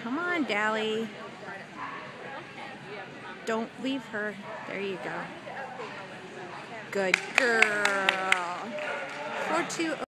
Come on, Dally. Don't leave her. There you go. Good girl. 4-2.